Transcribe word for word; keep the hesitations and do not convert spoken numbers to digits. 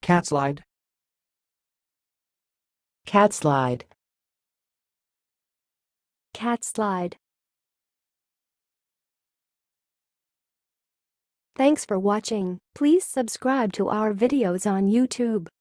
Catslide. Catslide. Catslide. Thanks for watching. Please subscribe to our videos on YouTube.